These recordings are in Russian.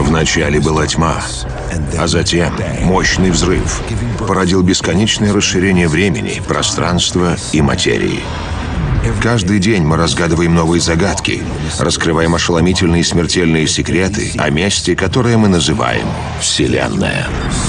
Вначале была тьма, а затем мощный взрыв породил бесконечное расширение времени, пространства и материи. Каждый день мы разгадываем новые загадки, раскрываем ошеломительные смертельные секреты о месте, которое мы называем Вселенная.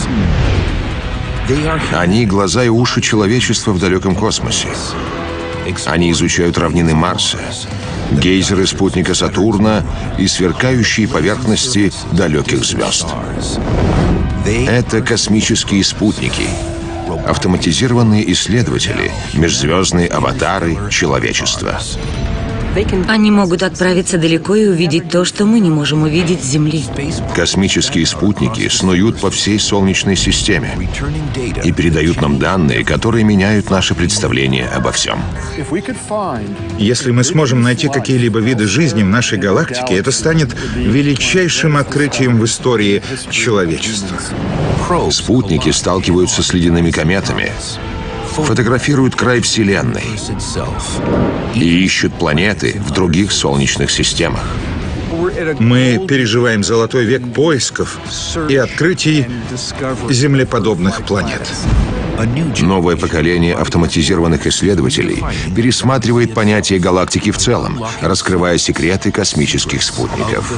Они — глаза и уши человечества в далеком космосе. Они изучают равнины Марса, гейзеры спутника Сатурна и сверкающие поверхности далеких звезд. Это космические спутники, автоматизированные исследователи, межзвездные аватары человечества. Они могут отправиться далеко и увидеть то, что мы не можем увидеть с Земли. Космические спутники снуют по всей Солнечной системе и передают нам данные, которые меняют наше представление обо всем. Если мы сможем найти какие-либо виды жизни в нашей галактике, это станет величайшим открытием в истории человечества. Спутники сталкиваются с ледяными кометами, фотографируют край Вселенной и ищут планеты в других солнечных системах. Мы переживаем золотой век поисков и открытий землеподобных планет. Новое поколение автоматизированных исследователей пересматривает понятие галактики в целом, раскрывая секреты космических спутников.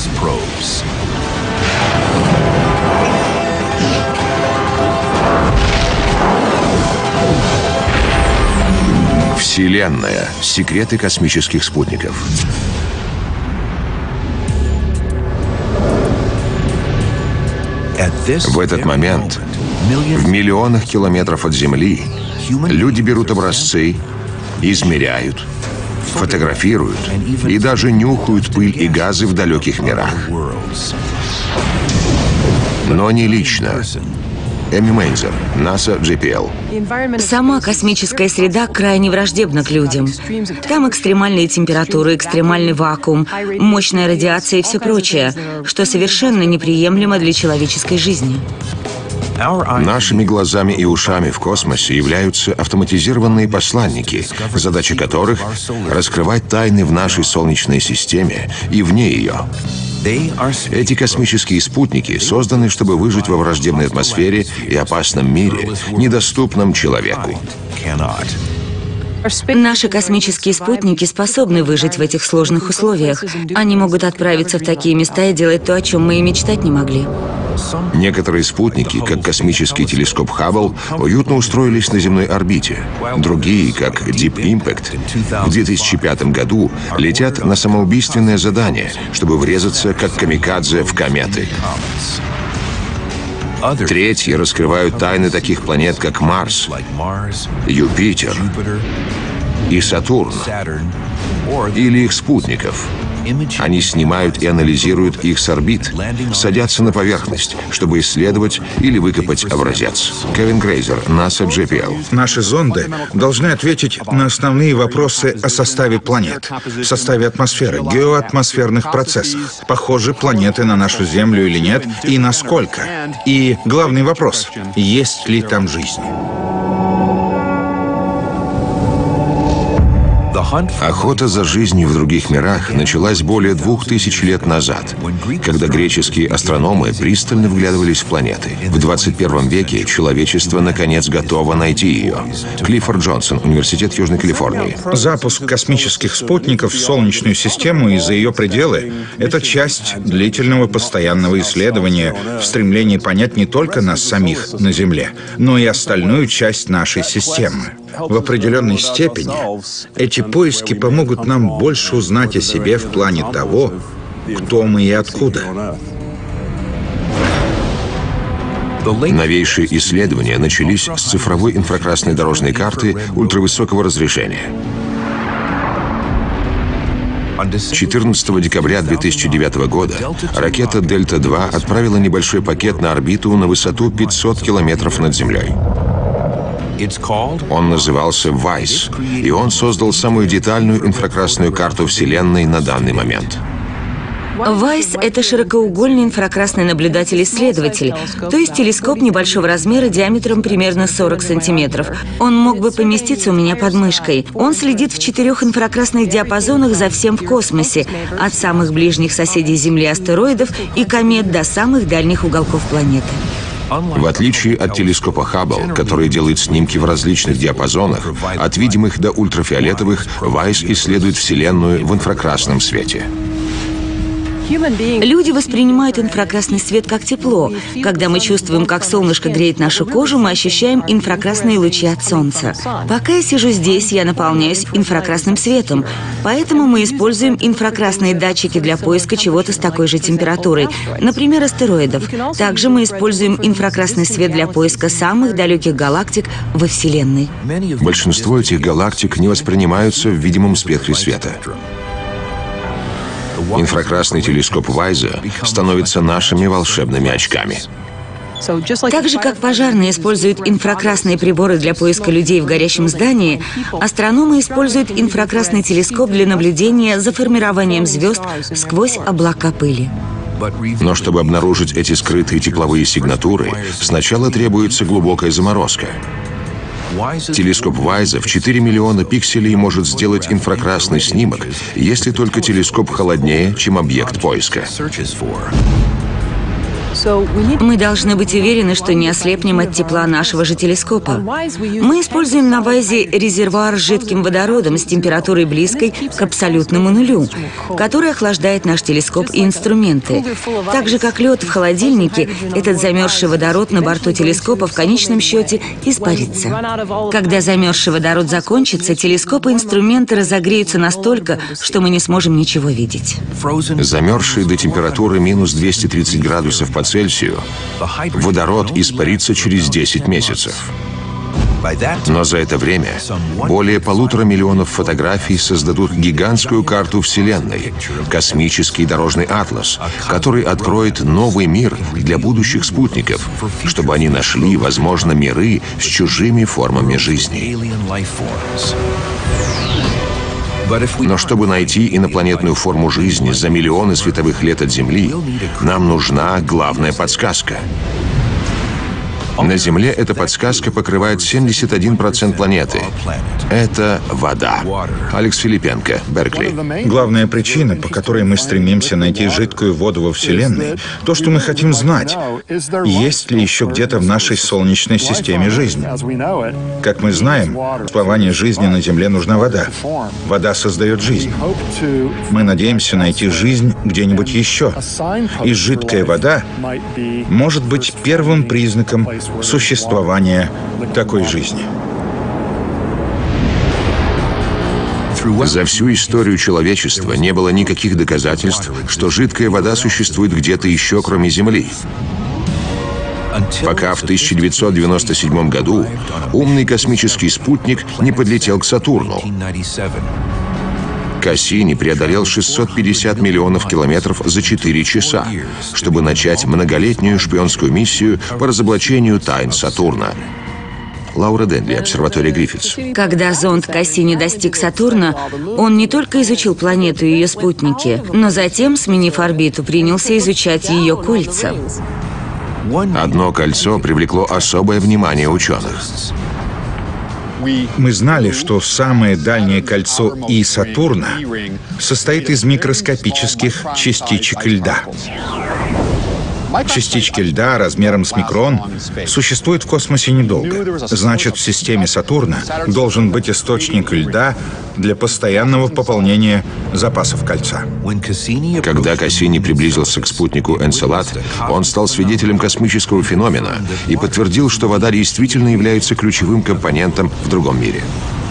Вселенная. Секреты космических спутников. В этот момент, в миллионах километров от Земли, люди берут образцы, измеряют, фотографируют и даже нюхают пыль и газы в далеких мирах. Но не лично. Эми Мейнзер, NASA JPL. Сама космическая среда крайне враждебна к людям. Там экстремальные температуры, экстремальный вакуум, мощная радиация и все прочее, что совершенно неприемлемо для человеческой жизни. Нашими глазами и ушами в космосе являются автоматизированные посланники, задача которых — раскрывать тайны в нашей Солнечной системе и вне ее. Эти космические спутники созданы, чтобы выжить во враждебной атмосфере и опасном мире, недоступном человеку. Наши космические спутники способны выжить в этих сложных условиях. Они могут отправиться в такие места и делать то, о чем мы и мечтать не могли. Некоторые спутники, как космический телескоп Хаббл, уютно устроились на земной орбите. Другие, как Deep Impact, в 2005 году летят на самоубийственное задание, чтобы врезаться, как камикадзе, в кометы. Третьи раскрывают тайны таких планет, как Марс, Юпитер и Сатурн, или их спутников. Они снимают и анализируют их с орбит, садятся на поверхность, чтобы исследовать или выкопать образец. Кевин Грейзер, NASA JPL. Наши зонды должны ответить на основные вопросы о составе планет, составе атмосферы, геоатмосферных процессах. Похожи планеты на нашу Землю или нет, и насколько. И главный вопрос — есть ли там жизнь? Охота за жизнью в других мирах началась более 2000 лет назад, когда греческие астрономы пристально вглядывались в планеты. В 21 веке человечество наконец готово найти ее. Клиффорд Джонсон, Университет Южной Калифорнии. Запуск космических спутников в Солнечную систему и за ее пределы — это часть длительного постоянного исследования в стремлении понять не только нас самих на Земле, но и остальную часть нашей системы. В определенной степени эти поиски помогут нам больше узнать о себе в плане того, кто мы и откуда. Новейшие исследования начались с цифровой инфракрасной дорожной карты ультравысокого разрешения. 14 декабря 2009 года ракета «Дельта-2» отправила небольшой пакет на орбиту на высоту 500 километров над Землей. Он назывался «Вайс», и он создал самую детальную инфракрасную карту Вселенной на данный момент. ВАЙС — это широкоугольный инфракрасный наблюдатель-исследователь, то есть телескоп небольшого размера диаметром примерно 40 сантиметров. Он мог бы поместиться у меня под мышкой. Он следит в 4 инфракрасных диапазонах за всем в космосе, от самых ближних соседей Земли астероидов и комет до самых дальних уголков планеты. В отличие от телескопа Хаббл, который делает снимки в различных диапазонах, от видимых до ультрафиолетовых, ВАЙС исследует Вселенную в инфракрасном свете. Люди воспринимают инфракрасный свет как тепло. Когда мы чувствуем, как солнышко греет нашу кожу, мы ощущаем инфракрасные лучи от солнца. Пока я сижу здесь, я наполняюсь инфракрасным светом. Поэтому мы используем инфракрасные датчики для поиска чего-то с такой же температурой, например, астероидов. Также мы используем инфракрасный свет для поиска самых далеких галактик во Вселенной. Большинство этих галактик не воспринимаются в видимом спектре света. Инфракрасный телескоп Вайза становится нашими волшебными очками. Так же, как пожарные используют инфракрасные приборы для поиска людей в горящем здании, астрономы используют инфракрасный телескоп для наблюдения за формированием звезд сквозь облака пыли. Но чтобы обнаружить эти скрытые тепловые сигнатуры, сначала требуется глубокая заморозка. Телескоп Вайза в 4 миллиона пикселей может сделать инфракрасный снимок, если только телескоп холоднее, чем объект поиска. Мы должны быть уверены, что не ослепнем от тепла нашего же телескопа. Мы используем на Вайзе резервуар с жидким водородом с температурой близкой к абсолютному нулю, который охлаждает наш телескоп и инструменты. Так же, как лед в холодильнике, этот замерзший водород на борту телескопа в конечном счете испарится. Когда замерзший водород закончится, телескоп и инструменты разогреются настолько, что мы не сможем ничего видеть. Замерзший до температуры минус 230 градусов по Цельсию, водород испарится через 10 месяцев. Но за это время более 1,5 миллиона фотографий создадут гигантскую карту Вселенной, космический дорожный атлас, который откроет новый мир для будущих спутников, чтобы они нашли, возможно, миры с чужими формами жизни. Но чтобы найти инопланетную форму жизни за миллионы световых лет от Земли, нам нужна главная подсказка. На Земле эта подсказка покрывает 71% планеты. Это вода. Алекс Филипенко, Беркли. Главная причина, по которой мы стремимся найти жидкую воду во Вселенной, то, что мы хотим знать, есть ли еще где-то в нашей Солнечной системе жизнь. Как мы знаем, для существования жизни на Земле нужна вода. Вода создает жизнь. Мы надеемся найти жизнь где-нибудь еще. И жидкая вода может быть первым признаком существования такой жизни. За всю историю человечества не было никаких доказательств, что жидкая вода существует где-то еще, кроме Земли. Пока в 1997 году умный космический спутник не подлетел к Сатурну. Кассини преодолел 650 миллионов километров за 4 часа, чтобы начать многолетнюю шпионскую миссию по разоблачению тайн Сатурна. Лаура Денли, обсерватория Гриффитс. Когда зонд Кассини достиг Сатурна, он не только изучил планету и ее спутники, но затем, сменив орбиту, принялся изучать ее кольца. Одно кольцо привлекло особое внимание ученых. Мы знали, что самое дальнее кольцо И Сатурна состоит из микроскопических частичек льда. Частички льда размером с микрон существуют в космосе недолго. Значит, в системе Сатурна должен быть источник льда для постоянного пополнения запасов кольца. Когда Кассини приблизился к спутнику Энцелад, он стал свидетелем космического феномена и подтвердил, что вода действительно является ключевым компонентом в другом мире.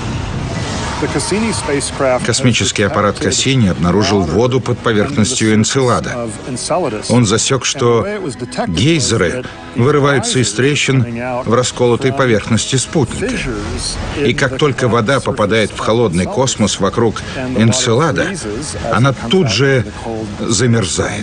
Космический аппарат Кассини обнаружил воду под поверхностью Энцелада. Он засек, что гейзеры вырываются из трещин в расколотой поверхности спутника. И как только вода попадает в холодный космос вокруг Энцелада, она тут же замерзает.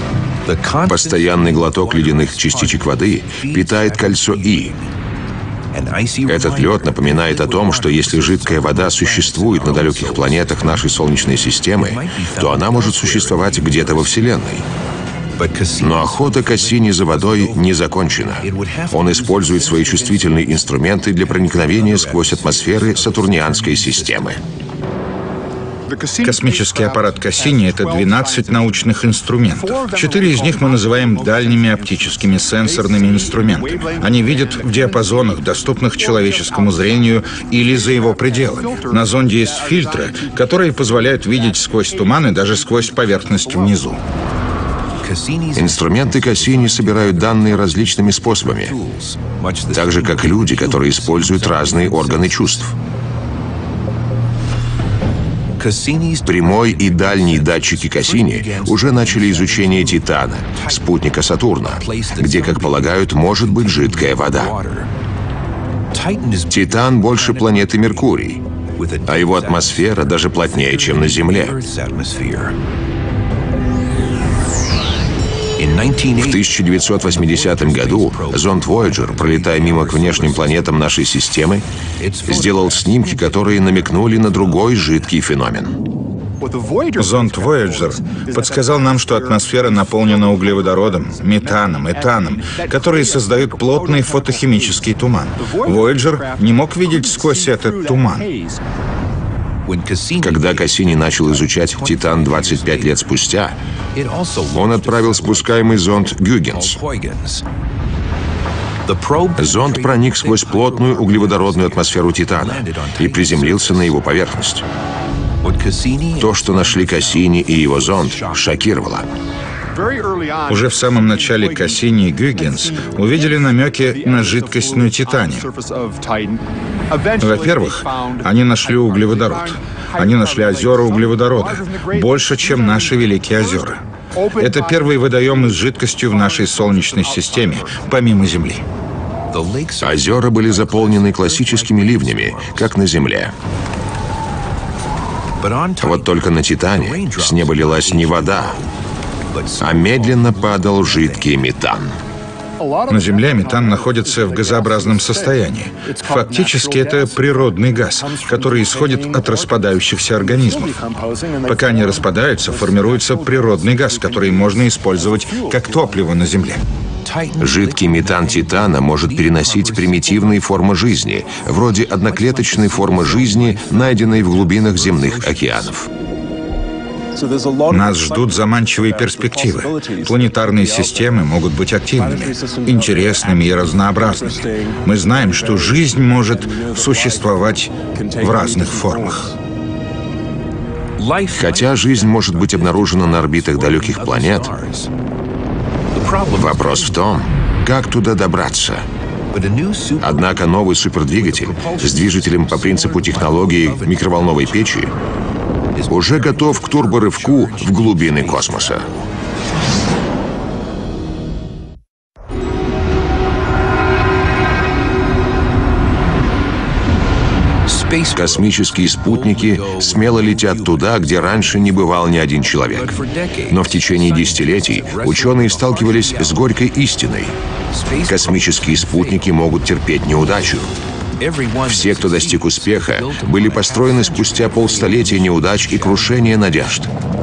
Постоянный глоток ледяных частичек воды питает кольцо И. Этот лед напоминает о том, что если жидкая вода существует на далеких планетах нашей Солнечной системы, то она может существовать где-то во Вселенной. Но охота Кассини за водой не закончена. Он использует свои чувствительные инструменты для проникновения сквозь атмосферы Сатурнианской системы. Космический аппарат Кассини — это 12 научных инструментов. 4 из них мы называем дальними оптическими сенсорными инструментами. Они видят в диапазонах, доступных человеческому зрению или за его пределами. На зонде есть фильтры, которые позволяют видеть сквозь туман и даже сквозь поверхность внизу. Инструменты Кассини собирают данные различными способами, так же, как люди, которые используют разные органы чувств. Прямой и дальний датчики Кассини уже начали изучение Титана, спутника Сатурна, где, как полагают, может быть жидкая вода. Титан больше планеты Меркурий, а его атмосфера даже плотнее, чем на Земле. В 1980 году зонд Voyager, пролетая мимо к внешним планетам нашей системы, сделал снимки, которые намекнули на другой жидкий феномен. Зонд Voyager подсказал нам, что атмосфера наполнена углеводородом, метаном, этаном, которые создают плотный фотохимический туман. Voyager не мог видеть сквозь этот туман. Когда Кассини начал изучать Титан 25 лет спустя, он отправил спускаемый зонд «Гюйгенс». Зонд проник сквозь плотную углеводородную атмосферу Титана и приземлился на его поверхность. То, что нашли Кассини и его зонд, шокировало. Уже в самом начале Кассини и Гюйгенс увидели намеки на жидкость на Титане. Во-первых, они нашли углеводород. Они нашли озера углеводорода, больше, чем наши Великие озера. Это первый водоем с жидкостью в нашей Солнечной системе, помимо Земли. Озера были заполнены классическими ливнями, как на Земле. Вот только на Титане с неба лилась не вода, а медленно падал жидкий метан. На Земле метан находится в газообразном состоянии. Фактически это природный газ, который исходит от распадающихся организмов. Пока они распадаются, формируется природный газ, который можно использовать как топливо на Земле. Жидкий метан Титана может переносить примитивные формы жизни, вроде одноклеточной формы жизни, найденной в глубинах земных океанов. Нас ждут заманчивые перспективы. Планетарные системы могут быть активными, интересными и разнообразными. Мы знаем, что жизнь может существовать в разных формах. Хотя жизнь может быть обнаружена на орбитах далеких планет, вопрос в том, как туда добраться. Однако новый супердвигатель с движителем по принципу технологии микроволновой печи уже готов к турборывку в глубины космоса. Космические спутники смело летят туда, где раньше не бывал ни один человек. Но в течение десятилетий ученые сталкивались с горькой истиной. Космические спутники могут терпеть неудачу. Все, кто достиг успеха, были построены спустя полстолетия неудач и крушения надежд.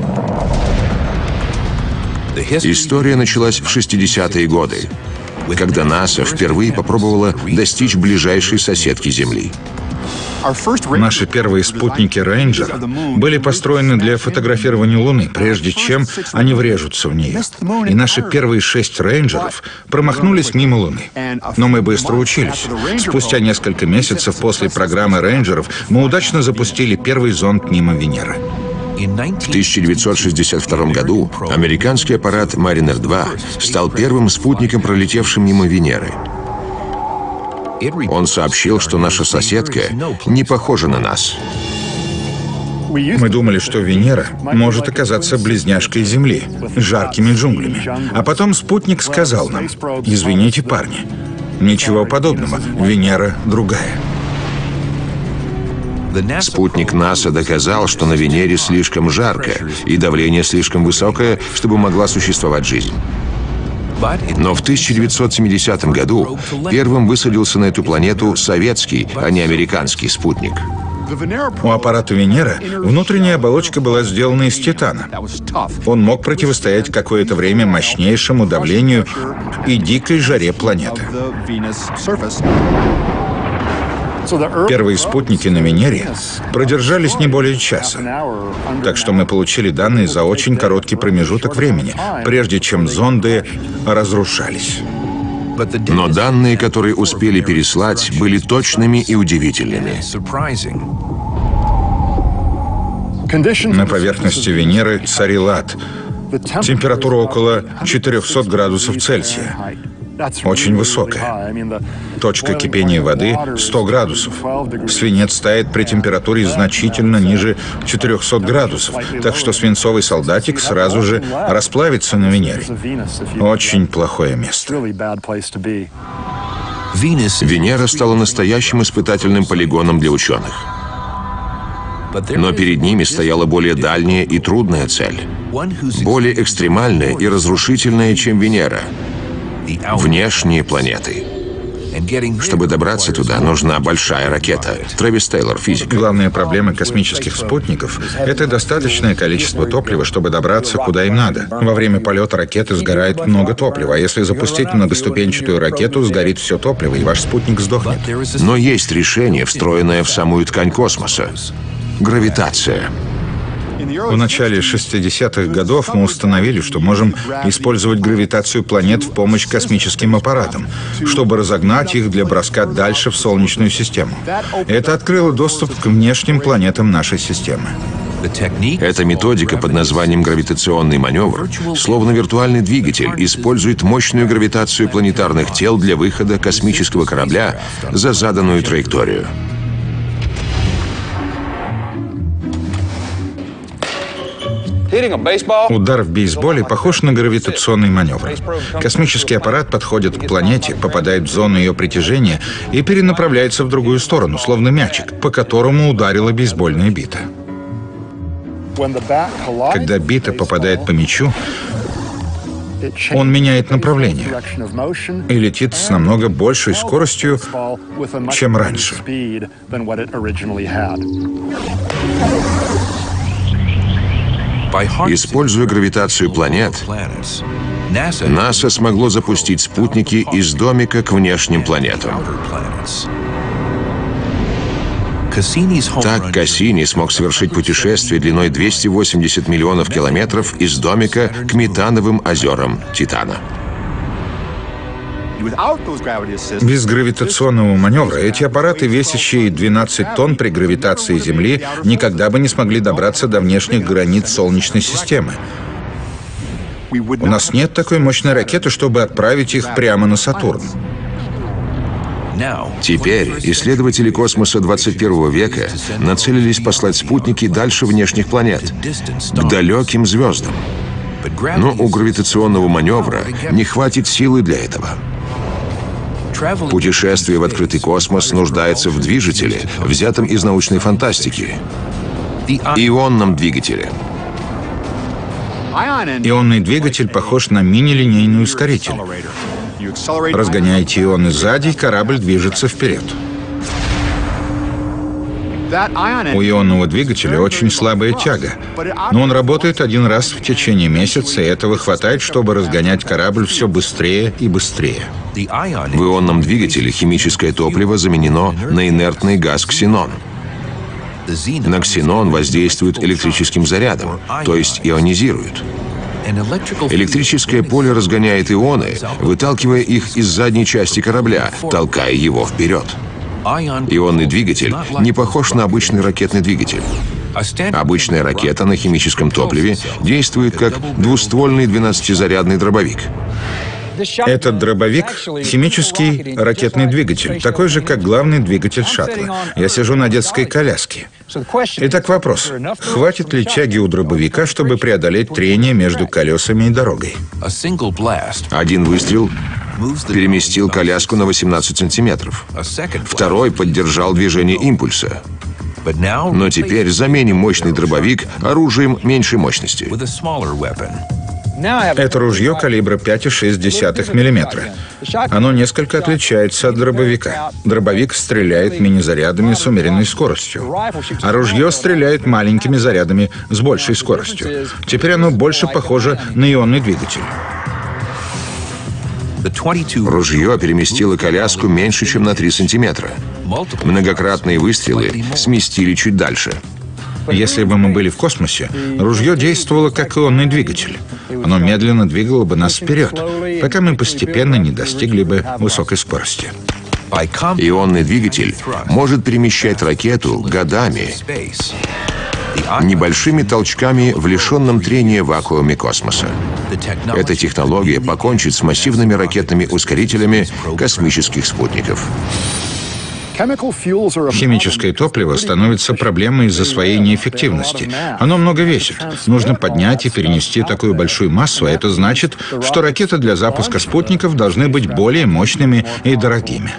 История началась в 60-е годы, когда НАСА впервые попробовала достичь ближайшей соседки Земли. Наши первые спутники Рейнджер были построены для фотографирования Луны, прежде чем они врежутся в нее. И наши первые 6 рейнджеров промахнулись мимо Луны. Но мы быстро учились. Спустя несколько месяцев после программы рейнджеров мы удачно запустили первый зонд мимо Венеры. В 1962 году американский аппарат Mariner 2 стал первым спутником, пролетевшим мимо Венеры. Он сообщил, что наша соседка не похожа на нас. Мы думали, что Венера может оказаться близняшкой Земли, с жаркими джунглями. А потом спутник сказал нам: «Извините, парни, ничего подобного, Венера другая». Спутник НАСА доказал, что на Венере слишком жарко и давление слишком высокое, чтобы могла существовать жизнь. Но в 1970 году первым высадился на эту планету советский, а не американский спутник. У аппарата Венера внутренняя оболочка была сделана из титана. Он мог противостоять какое-то время мощнейшему давлению и дикой жаре планеты. Первые спутники на Венере продержались не более часа. Так что мы получили данные за очень короткий промежуток времени, прежде чем зонды разрушались. Но данные, которые успели переслать, были точными и удивительными. На поверхности Венеры царил ад. Температура около 400 градусов Цельсия. Очень высокая. Точка кипения воды — 100 градусов. Свинец тает при температуре значительно ниже 400 градусов, так что свинцовый солдатик сразу же расплавится на Венере. Очень плохое место. Венера стала настоящим испытательным полигоном для ученых. Но перед ними стояла более дальняя и трудная цель. Более экстремальная и разрушительная, чем Венера. Внешние планеты. Чтобы добраться туда, нужна большая ракета. Трэвис Тейлор, физик. Главная проблема космических спутников — это достаточное количество топлива, чтобы добраться куда им надо. Во время полета ракеты сгорает много топлива, а если запустить многоступенчатую ракету, сгорит все топливо, и ваш спутник сдохнет. Но есть решение, встроенное в самую ткань космоса. Гравитация. В начале 60-х годов мы установили, что можем использовать гравитацию планет в помощь космическим аппаратам, чтобы разогнать их для броска дальше в Солнечную систему. Это открыло доступ к внешним планетам нашей системы. Эта методика под названием гравитационный маневр, словно виртуальный двигатель, использует мощную гравитацию планетарных тел для выхода космического корабля за заданную траекторию. Удар в бейсболе похож на гравитационный маневр. Космический аппарат подходит к планете, попадает в зону ее притяжения и перенаправляется в другую сторону, словно мячик, по которому ударила бейсбольная бита. Когда бита попадает по мячу, он меняет направление и летит с намного большей скоростью, чем раньше. Используя гравитацию планет, НАСА смогло запустить спутники из домика к внешним планетам. Так Кассини смог совершить путешествие длиной 280 миллионов километров из домика к метановым озерам Титана. Без гравитационного маневра эти аппараты, весящие 12 тонн при гравитации Земли, никогда бы не смогли добраться до внешних границ Солнечной системы. У нас нет такой мощной ракеты, чтобы отправить их прямо на Сатурн. Теперь исследователи космоса 21 века нацелились послать спутники дальше внешних планет, к далеким звездам. Но у гравитационного маневра не хватит силы для этого. Путешествие в открытый космос нуждается в движителе, взятом из научной фантастики — ионном двигателе. Ионный двигатель похож на мини-линейный ускоритель. Разгоняете ионы сзади, и корабль движется вперед. У ионного двигателя очень слабая тяга, но он работает один раз в течение месяца, и этого хватает, чтобы разгонять корабль все быстрее и быстрее. В ионном двигателе химическое топливо заменено на инертный газ ксенон. На ксенон воздействует электрическим зарядом, то есть ионизирует. Электрическое поле разгоняет ионы, выталкивая их из задней части корабля, толкая его вперед. Ионный двигатель не похож на обычный ракетный двигатель. Обычная ракета на химическом топливе действует как двуствольный 12-зарядный дробовик. Этот дробовик — химический ракетный двигатель, такой же, как главный двигатель шаттла. Я сижу на детской коляске. Итак, вопрос. Хватит ли тяги у дробовика, чтобы преодолеть трение между колесами и дорогой? Один выстрел переместил коляску на 18 сантиметров. Второй поддержал движение импульса. Но теперь заменим мощный дробовик оружием меньшей мощности. Это ружье калибра 5,6 мм. Оно несколько отличается от дробовика. Дробовик стреляет мини-зарядами с умеренной скоростью, а ружье стреляет маленькими зарядами с большей скоростью. Теперь оно больше похоже на ионный двигатель. Ружье переместило коляску меньше, чем на 3 сантиметра. Многократные выстрелы сместили чуть дальше. Если бы мы были в космосе, ружье действовало как ионный двигатель. Оно медленно двигало бы нас вперед, пока мы постепенно не достигли бы высокой скорости. Ионный двигатель может перемещать ракету годами, небольшими толчками в лишенном трения вакууме космоса. Эта технология покончит с массивными ракетными ускорителями космических спутников. Химическое топливо становится проблемой из-за своей неэффективности. Оно много весит. Нужно поднять и перенести такую большую массу, а это значит, что ракеты для запуска спутников должны быть более мощными и дорогими.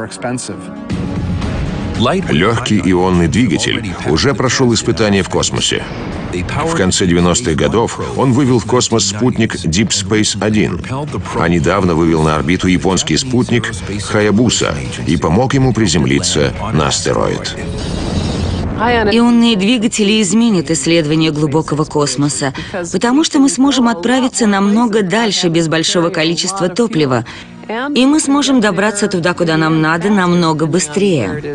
Легкий ионный двигатель уже прошел испытания в космосе. В конце 90-х годов он вывел в космос спутник Deep Space 1, а недавно вывел на орбиту японский спутник Хаябуса и помог ему приземлиться на астероид. Ионные двигатели изменят исследование глубокого космоса, потому что мы сможем отправиться намного дальше без большого количества топлива, и мы сможем добраться туда, куда нам надо, намного быстрее.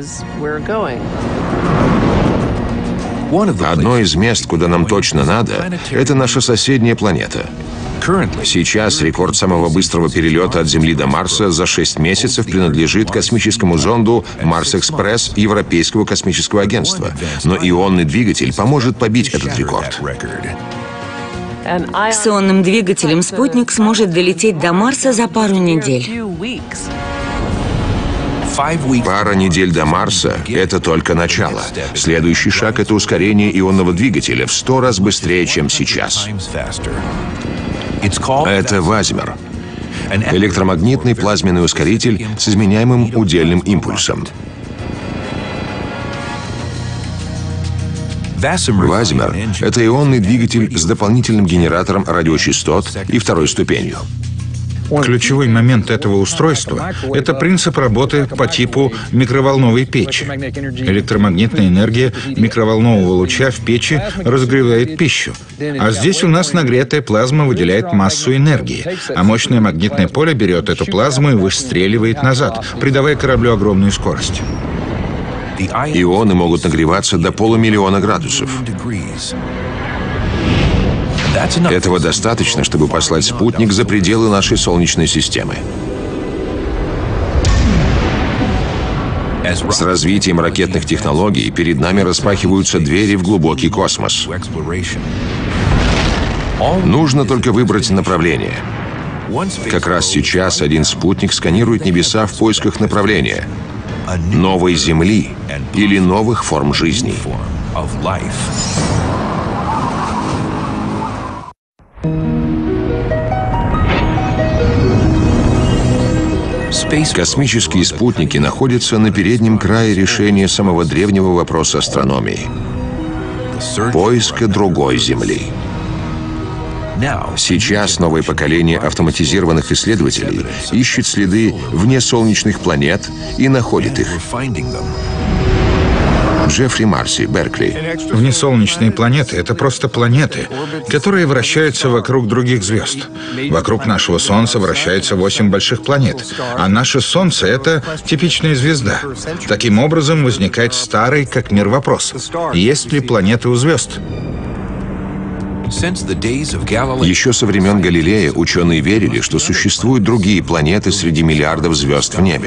Одно из мест, куда нам точно надо, это наша соседняя планета. Сейчас рекорд самого быстрого перелета от Земли до Марса за 6 месяцев принадлежит космическому зонду Марс-Экспресс Европейского космического агентства. Но ионный двигатель поможет побить этот рекорд. С ионным двигателем спутник сможет долететь до Марса за пару недель. Пара недель до Марса — это только начало. Следующий шаг — это ускорение ионного двигателя в 100 раз быстрее, чем сейчас. Это Вазмер. Электромагнитный плазменный ускоритель с изменяемым удельным импульсом. Вазмер — это ионный двигатель с дополнительным генератором радиочастот и второй ступенью. Ключевой момент этого устройства — это принцип работы по типу микроволновой печи. Электромагнитная энергия микроволнового луча в печи разогревает пищу. А здесь у нас нагретая плазма выделяет массу энергии, а мощное магнитное поле берет эту плазму и выстреливает назад, придавая кораблю огромную скорость. Ионы могут нагреваться до 500 000 градусов. Этого достаточно, чтобы послать спутник за пределы нашей Солнечной системы. С развитием ракетных технологий перед нами распахиваются двери в глубокий космос. Нужно только выбрать направление. Как раз сейчас один спутник сканирует небеса в поисках направления, новой Земли или новых форм жизни. Космические спутники находятся на переднем крае решения самого древнего вопроса астрономии — поиска другой Земли. Сейчас новое поколение автоматизированных исследователей ищет следы внесолнечных планет и находит их. Джеффри Марси, Беркли. Внесолнечные планеты — это просто планеты, которые вращаются вокруг других звезд. Вокруг нашего Солнца вращается 8 больших планет, а наше Солнце — это типичная звезда. Таким образом возникает старый как мир вопрос: есть ли планеты у звезд? Еще со времен Галилея ученые верили, что существуют другие планеты среди миллиардов звезд в небе.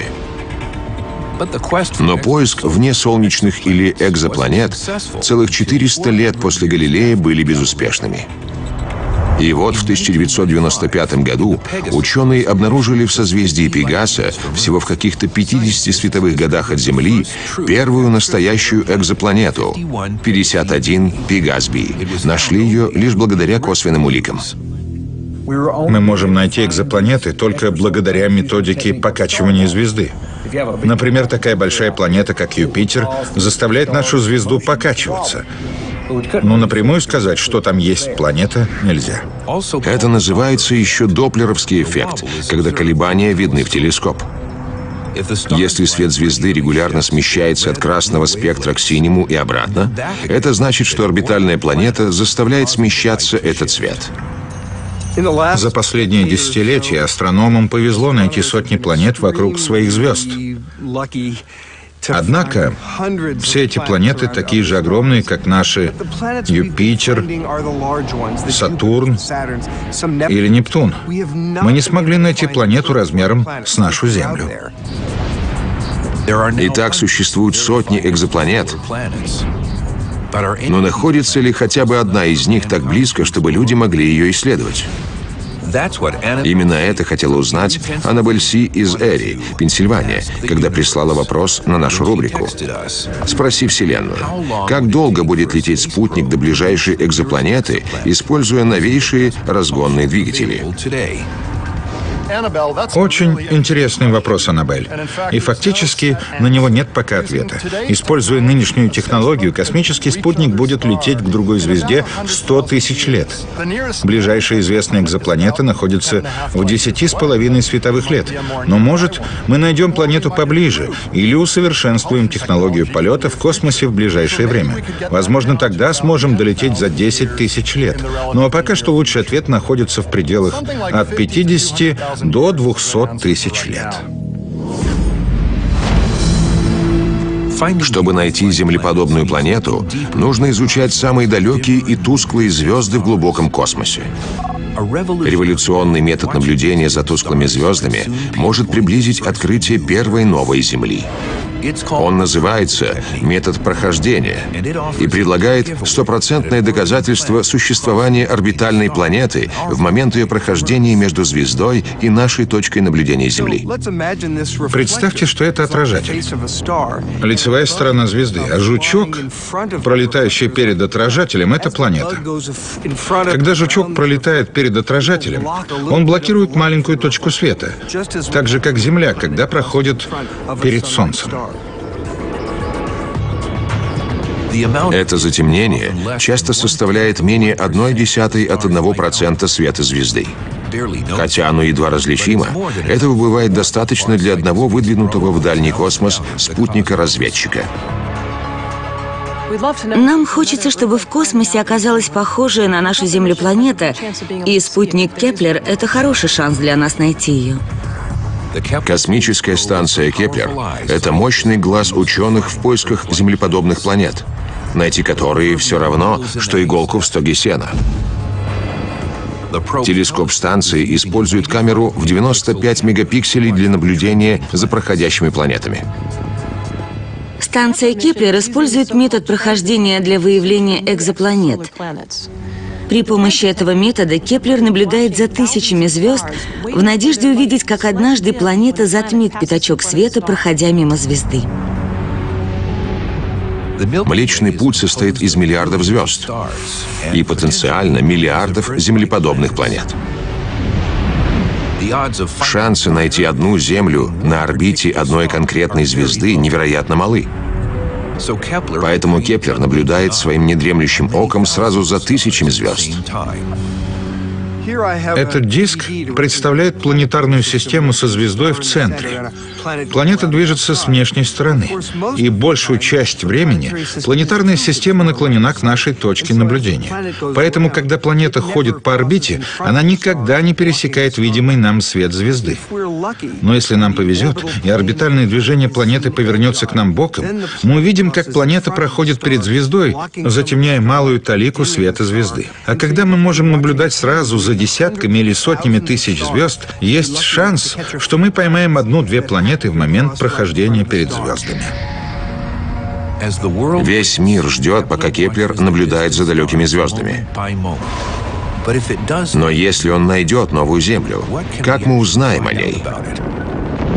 Но поиск внесолнечных или экзопланет целых 400 лет после Галилея были безуспешными. И вот в 1995 году ученые обнаружили в созвездии Пегаса, всего в каких-то 50 световых годах от Земли, первую настоящую экзопланету — 51 Пегас-b. Нашли ее лишь благодаря косвенным уликам. Мы можем найти экзопланеты только благодаря методике покачивания звезды. Например, такая большая планета, как Юпитер, заставляет нашу звезду покачиваться. Но напрямую сказать, что там есть планета, нельзя. Это называется еще доплеровский эффект, когда колебания видны в телескоп. Если свет звезды регулярно смещается от красного спектра к синему и обратно, это значит, что орбитальная планета заставляет смещаться этот свет. За последние десятилетия астрономам повезло найти сотни планет вокруг своих звезд. Однако все эти планеты такие же огромные, как наши Юпитер, Сатурн или Нептун. Мы не смогли найти планету размером с нашу Землю. Итак, существуют сотни экзопланет, но находится ли хотя бы одна из них так близко, чтобы люди могли ее исследовать? Именно это хотела узнать Аннабель Си из Эри, Пенсильвания, когда прислала вопрос на нашу рубрику. «Спроси Вселенную, как долго будет лететь спутник до ближайшей экзопланеты, используя новейшие разгонные двигатели?» Очень интересный вопрос, Аннабель. И фактически на него нет пока ответа. Используя нынешнюю технологию, космический спутник будет лететь к другой звезде 100 тысяч лет. Ближайшая известная экзопланета находится в 10,5 световых лет. Но, может, мы найдем планету поближе или усовершенствуем технологию полета в космосе в ближайшее время. Возможно, тогда сможем долететь за 10 тысяч лет. Но пока что лучший ответ находится в пределах от 50 до 200 тысяч лет. Чтобы найти землеподобную планету, нужно изучать самые далекие и тусклые звезды в глубоком космосе. Революционный метод наблюдения за тусклыми звездами может приблизить открытие первой новой Земли. Он называется «метод прохождения» и предлагает стопроцентное доказательство существования орбитальной планеты в момент ее прохождения между звездой и нашей точкой наблюдения Земли. Представьте, что это отражатель. Лицевая сторона звезды, а жучок, пролетающий перед отражателем, это планета. Когда жучок пролетает перед отражателем, он блокирует маленькую точку света, так же, как Земля, когда проходит перед Солнцем. Это затемнение часто составляет менее 0,1 от 1% света звезды. Хотя оно едва различимо, этого бывает достаточно для одного выдвинутого в дальний космос спутника-разведчика. Нам хочется, чтобы в космосе оказалась похожая на нашу Землю планета, и спутник Кеплер — это хороший шанс для нас найти ее. Космическая станция Кеплер — это мощный глаз ученых в поисках землеподобных планет, найти которые все равно, что иголку в стоге сена. Телескоп станции использует камеру в 95 мегапикселей для наблюдения за проходящими планетами. Станция Кеплер использует метод прохождения для выявления экзопланет. При помощи этого метода Кеплер наблюдает за тысячами звезд в надежде увидеть, как однажды планета затмит пятачок света, проходя мимо звезды. Млечный Путь состоит из миллиардов звезд и потенциально миллиардов землеподобных планет. Шансы найти одну Землю на орбите одной конкретной звезды невероятно малы. Поэтому Кеплер наблюдает своим недремлющим оком сразу за тысячами звезд. Этот диск представляет планетарную систему со звездой в центре. Планета движется с внешней стороны, и большую часть времени планетарная система наклонена к нашей точке наблюдения. Поэтому, когда планета ходит по орбите, она никогда не пересекает видимый нам свет звезды. Но если нам повезет, и орбитальное движение планеты повернется к нам боком, мы увидим, как планета проходит перед звездой, затемняя малую талику света звезды. А когда мы можем наблюдать сразу за десятками или сотнями тысяч звезд, есть шанс, что мы поймаем одну-две планеты в момент прохождения перед звездами. Весь мир ждет, пока Кеплер наблюдает за далекими звездами. Но если он найдет новую Землю, как мы узнаем о ней?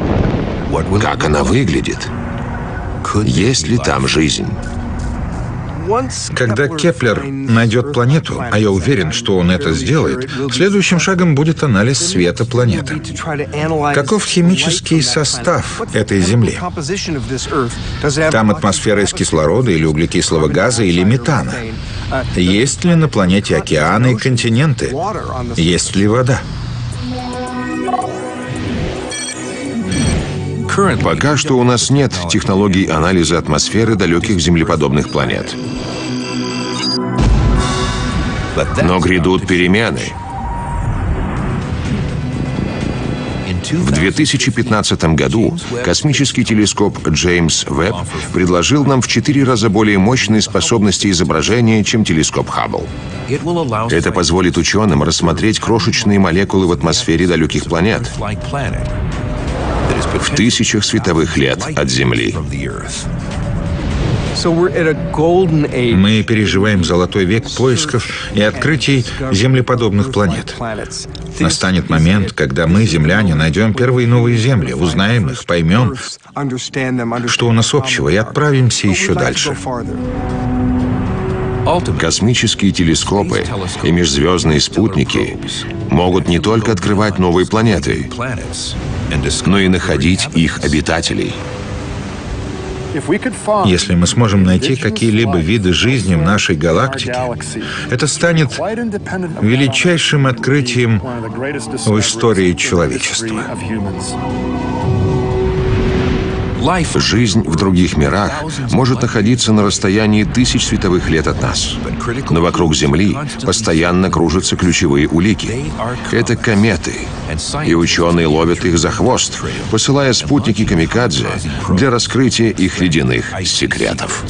Как она выглядит? Есть ли там жизнь? Когда Кеплер найдет планету, а я уверен, что он это сделает, следующим шагом будет анализ света планеты. Каков химический состав этой Земли? Там атмосфера из кислорода или углекислого газа или метана? Есть ли на планете океаны и континенты? Есть ли вода? Пока что у нас нет технологий анализа атмосферы далеких землеподобных планет. Но грядут перемены. В 2015 году космический телескоп Джеймс Вебб предложил нам в 4 раза более мощные способности изображения, чем телескоп Хаббл. Это позволит ученым рассмотреть крошечные молекулы в атмосфере далеких планет в тысячах световых лет от Земли. Мы переживаем золотой век поисков и открытий землеподобных планет. Настанет момент, когда мы, земляне, найдем первые новые земли, узнаем их, поймем, что у нас общего, и отправимся еще дальше. Космические телескопы и межзвездные спутники могут не только открывать новые планеты, но и находить их обитателей. Если мы сможем найти какие-либо виды жизни в нашей галактике, это станет величайшим открытием в истории человечества. Жизнь в других мирах может находиться на расстоянии тысяч световых лет от нас. Но вокруг Земли постоянно кружатся ключевые улики. Это кометы. И ученые ловят их за хвост, посылая спутники камикадзе для раскрытия их ледяных секретов.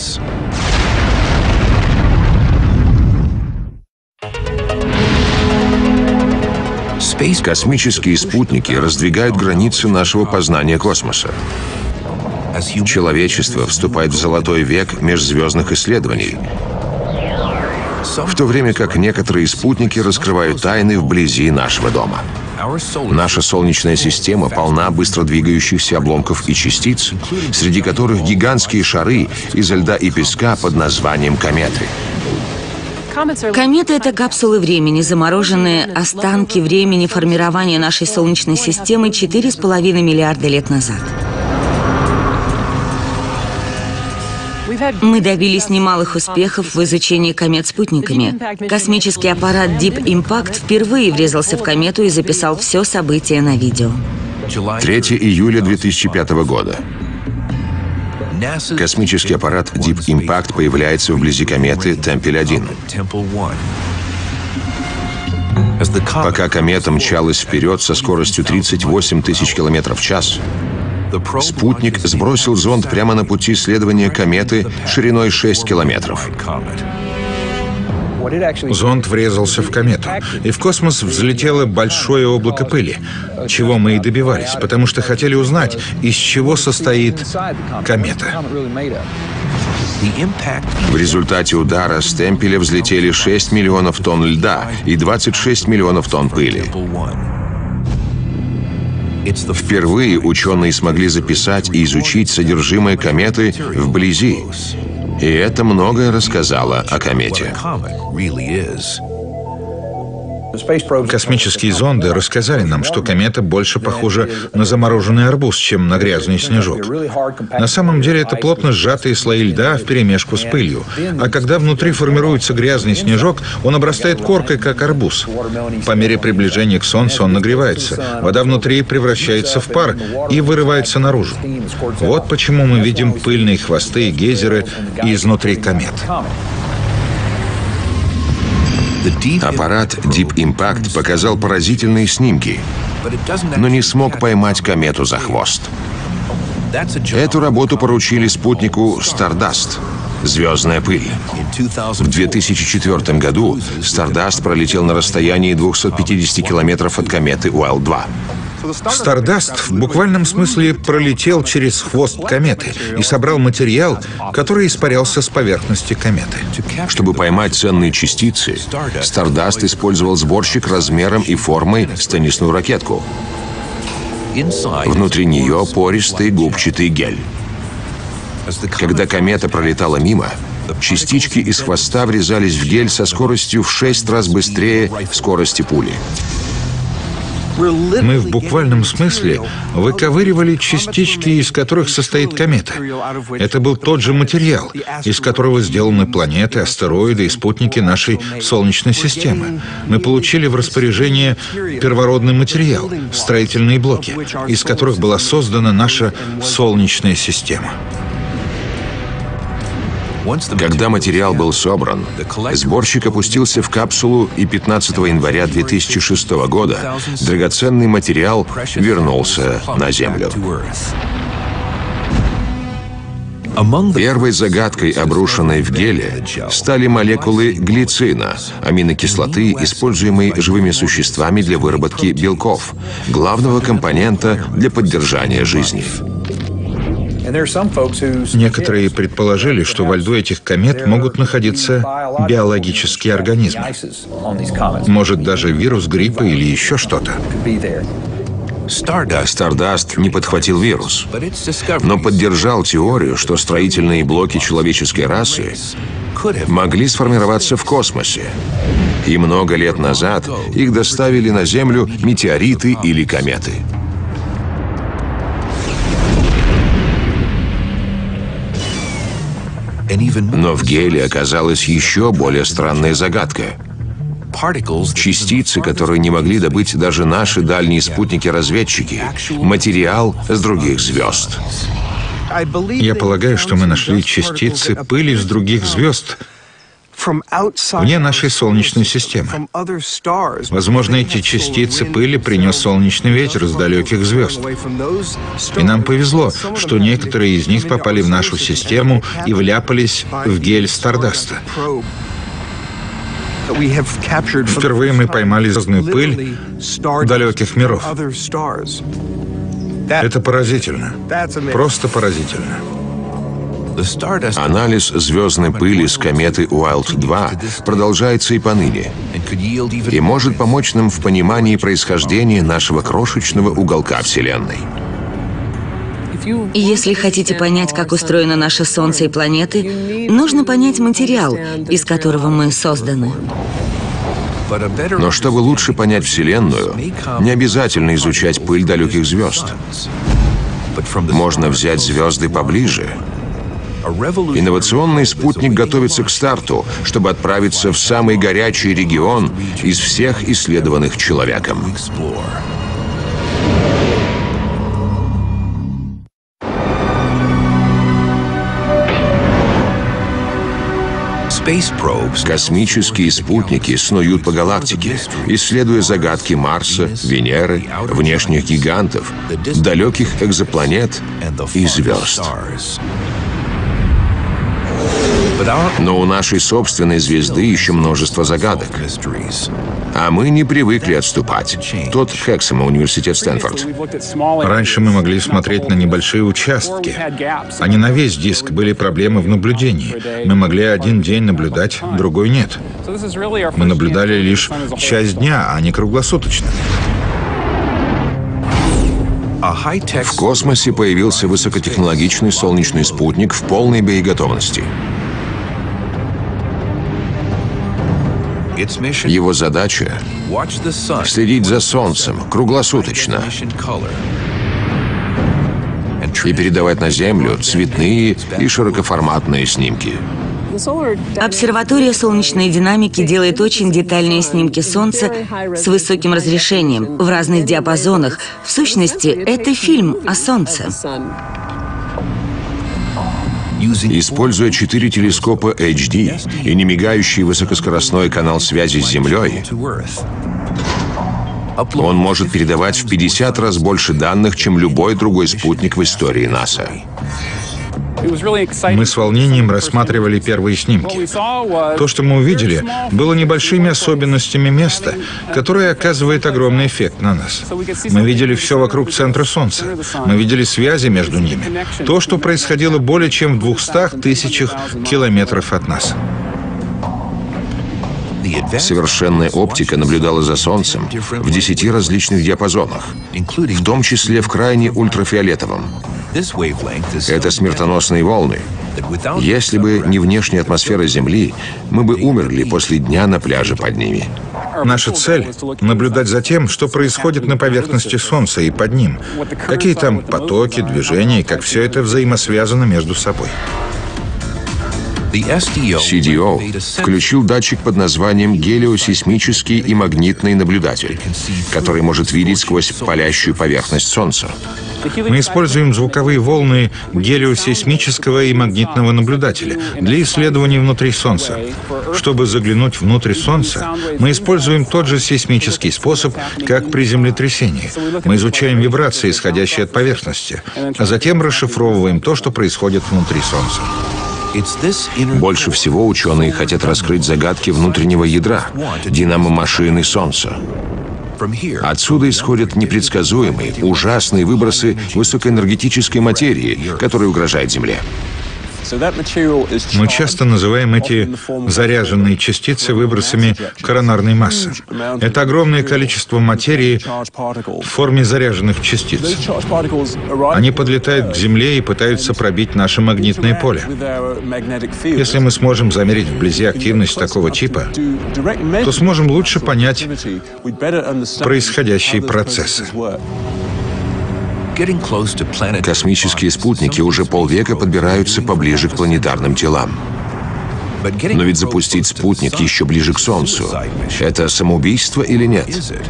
Космические спутники раздвигают границы нашего познания космоса. Человечество вступает в золотой век межзвездных исследований, в то время как некоторые спутники раскрывают тайны вблизи нашего дома. Наша Солнечная система полна быстро двигающихся обломков и частиц, среди которых гигантские шары изо льда и песка под названием кометы. Кометы — это капсулы времени, замороженные останки времени формирования нашей Солнечной системы 4,5 миллиарда лет назад. Мы добились немалых успехов в изучении комет спутниками. Космический аппарат Deep Impact впервые врезался в комету и записал все события на видео. 3 июля 2005 года. Космический аппарат Deep Impact появляется вблизи кометы Темпель-1. Пока комета мчалась вперед со скоростью 38 тысяч километров в час, спутник сбросил зонд прямо на пути следования кометы шириной 6 километров. Зонд врезался в комету, и в космос взлетело большое облако пыли, чего мы и добивались, потому что хотели узнать, из чего состоит комета. В результате удара с Темпеля взлетели 6 миллионов тонн льда и 26 миллионов тонн пыли. Впервые ученые смогли записать и изучить содержимое кометы вблизи. И это многое рассказало о комете. Космические зонды рассказали нам, что комета больше похожа на замороженный арбуз, чем на грязный снежок. На самом деле это плотно сжатые слои льда вперемешку с пылью. А когда внутри формируется грязный снежок, он обрастает коркой, как арбуз. По мере приближения к Солнцу он нагревается. Вода внутри превращается в пар и вырывается наружу. Вот почему мы видим пыльные хвосты и гейзеры изнутри комет. Аппарат Deep Impact показал поразительные снимки, но не смог поймать комету за хвост. Эту работу поручили спутнику Stardust — «Звездная пыль». В 2004 году Stardust пролетел на расстоянии 250 километров от кометы Уайлд-2. Stardust в буквальном смысле пролетел через хвост кометы и собрал материал, который испарялся с поверхности кометы. Чтобы поймать ценные частицы, Stardust использовал сборщик размером и формой с теннисную ракетку. Внутри нее пористый губчатый гель. Когда комета пролетала мимо, Частички из хвоста врезались в гель со скоростью в 6 раз быстрее скорости пули. Мы в буквальном смысле выковыривали частички, из которых состоит комета. Это был тот же материал, из которого сделаны планеты, астероиды и спутники нашей Солнечной системы. Мы получили в распоряжение первородный материал, строительные блоки, из которых была создана наша Солнечная система. Когда материал был собран, сборщик опустился в капсулу, и 15 января 2006 года драгоценный материал вернулся на Землю. Первой загадкой, обрушенной в геле, стали молекулы глицина, аминокислоты, используемой живыми существами для выработки белков, главного компонента для поддержания жизни. Некоторые предположили, что во льду этих комет могут находиться биологические организмы. Может, даже вирус гриппа или еще что-то. Стардаст не подхватил вирус, но поддержал теорию, что строительные блоки человеческой расы могли сформироваться в космосе. И много лет назад их доставили на Землю метеориты или кометы. Но в геле оказалась еще более странная загадка. Частицы, которые не могли добыть даже наши дальние спутники-разведчики. Материал с других звезд. Я полагаю, что мы нашли частицы пыли с других звезд вне нашей Солнечной системы. Возможно, эти частицы пыли принес солнечный ветер с далеких звезд. И нам повезло, что некоторые из них попали в нашу систему и вляпались в гель Стардаста. Впервые мы поймали звездную пыль далеких миров. Это поразительно. Просто поразительно. Анализ звездной пыли с кометы Уайлд-2 продолжается и поныне, и может помочь нам в понимании происхождения нашего крошечного уголка Вселенной. И если хотите понять, как устроено наше Солнце и планеты, нужно понять материал, из которого мы созданы. Но чтобы лучше понять Вселенную, не обязательно изучать пыль далеких звезд. Можно взять звезды поближе. Инновационный спутник готовится к старту, чтобы отправиться в самый горячий регион из всех исследованных человеком. Космические спутники снуют по галактике, исследуя загадки Марса, Венеры, внешних гигантов, далеких экзопланет и звезд. Но у нашей собственной звезды еще множество загадок. А мы не привыкли отступать. Тот Хэксома, университет Стэнфорд. Раньше мы могли смотреть на небольшие участки, а не на весь диск. Были проблемы в наблюдении. Мы могли один день наблюдать, другой нет. Мы наблюдали лишь часть дня, а не круглосуточно. В космосе появился высокотехнологичный солнечный спутник в полной боеготовности. Его задача — следить за Солнцем круглосуточно и передавать на Землю цветные и широкоформатные снимки. Обсерватория солнечной динамики делает очень детальные снимки Солнца с высоким разрешением, в разных диапазонах. В сущности, это фильм о Солнце. Используя 4 телескопа HD и немигающий высокоскоростной канал связи с Землей, он может передавать в 50 раз больше данных, чем любой другой спутник в истории НАСА. Мы с волнением рассматривали первые снимки. То, что мы увидели, было небольшими особенностями места, которое оказывает огромный эффект на нас. Мы видели все вокруг центра Солнца. Мы видели связи между ними. То, что происходило более чем в 200 тысячах километров от нас. Совершенная оптика наблюдала за Солнцем в 10 различных диапазонах, в том числе в крайне ультрафиолетовом. Это смертоносные волны, Если бы не внешняя атмосфера Земли, мы бы умерли после дня на пляже под ними. Наша цель — наблюдать за тем, что происходит на поверхности Солнца и под ним. Какие там потоки, движения, и как все это взаимосвязано между собой. CDO включил датчик под названием гелиосейсмический и магнитный наблюдатель, который может видеть сквозь палящую поверхность Солнца. Мы используем звуковые волны гелиосейсмического и магнитного наблюдателя для исследований внутри Солнца. Чтобы заглянуть внутрь Солнца, мы используем тот же сейсмический способ, как при землетрясении. Мы изучаем вибрации, исходящие от поверхности, а затем расшифровываем то, что происходит внутри Солнца. Больше всего ученые хотят раскрыть загадки внутреннего ядра, динамо-машины Солнца. Отсюда исходят непредсказуемые, ужасные выбросы высокоэнергетической материи, которые угрожают Земле. Мы часто называем эти заряженные частицы выбросами коронарной массы. Это огромное количество материи в форме заряженных частиц. Они подлетают к Земле и пытаются пробить наше магнитное поле. Если мы сможем замерить вблизи активность такого типа, то сможем лучше понять происходящие процессы. Космические спутники уже полвека подбираются поближе к планетарным телам. Но ведь запустить спутник еще ближе к Солнцу — это самоубийство или нет?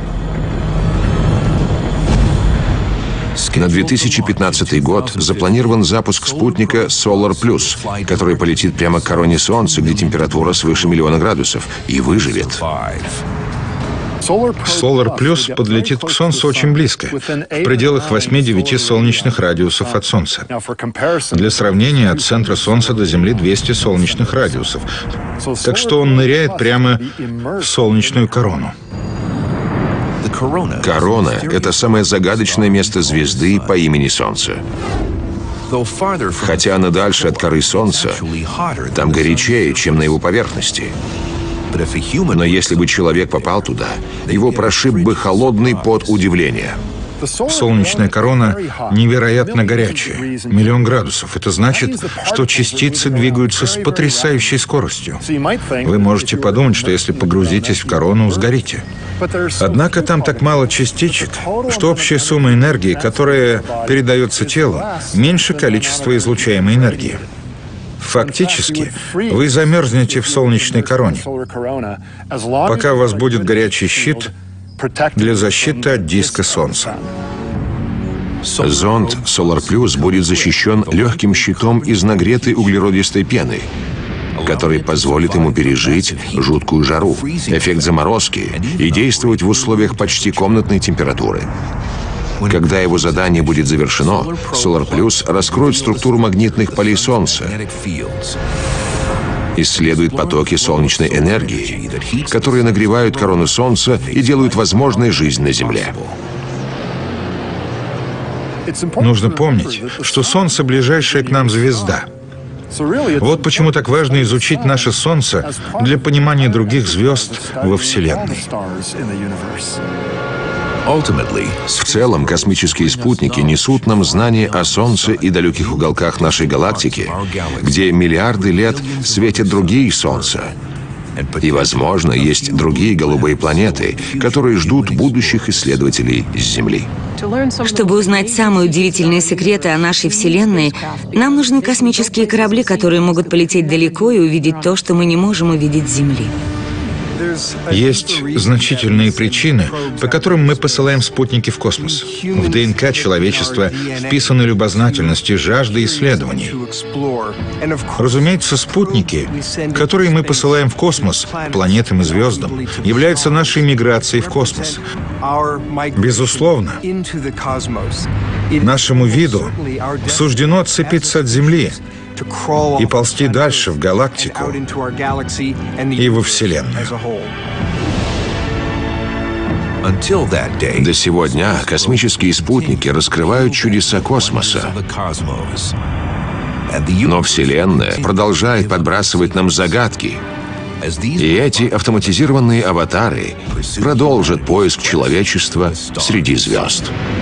На 2015 год запланирован запуск спутника Solar Plus, который полетит прямо к короне Солнца, где температура свыше 1 000 000 градусов, и выживет. Solar Plus подлетит к Солнцу очень близко, в пределах 8-9 солнечных радиусов от Солнца. Для сравнения, от центра Солнца до Земли 200 солнечных радиусов. Так что он ныряет прямо в солнечную корону. Корона — это самое загадочное место звезды по имени Солнце. Хотя она дальше от коры Солнца, там горячее, чем на его поверхности. Но если бы человек попал туда, его прошиб бы холодный пот удивления. Солнечная корона невероятно горячая, 1 000 000 градусов. Это значит, что частицы двигаются с потрясающей скоростью. Вы можете подумать, что если погрузитесь в корону, сгорите. Однако там так мало частичек, что общая сумма энергии, которая передается телу, меньше количества излучаемой энергии. Фактически, вы замерзнете в солнечной короне, пока у вас будет горячий щит для защиты от диска Солнца. Зонд Solar Plus будет защищен легким щитом из нагретой углеродистой пены, который позволит ему пережить жуткую жару, эффект заморозки и действовать в условиях почти комнатной температуры. Когда его задание будет завершено, Solar Plus раскроет структуру магнитных полей Солнца, исследует потоки солнечной энергии, которые нагревают корону Солнца и делают возможной жизнь на Земле. Нужно помнить, что Солнце — ближайшая к нам звезда. Вот почему так важно изучить наше Солнце для понимания других звезд во Вселенной. В целом, космические спутники несут нам знания о Солнце и далеких уголках нашей галактики, где миллиарды лет светят другие Солнца. И, возможно, есть другие голубые планеты, которые ждут будущих исследователей с Земли. Чтобы узнать самые удивительные секреты о нашей Вселенной, нам нужны космические корабли, которые могут полететь далеко и увидеть то, что мы не можем увидеть с Земли. Есть значительные причины, по которым мы посылаем спутники в космос. В ДНК человечества вписаны любознательность и жажда исследований. Разумеется, спутники, которые мы посылаем в космос, к планетам и звездам, являются нашей миграцией в космос. Безусловно, нашему виду суждено отцепиться от Земли и ползти дальше в галактику и во Вселенную. До сего дня космические спутники раскрывают чудеса космоса. Но Вселенная продолжает подбрасывать нам загадки. И эти автоматизированные аватары продолжат поиск человечества среди звезд.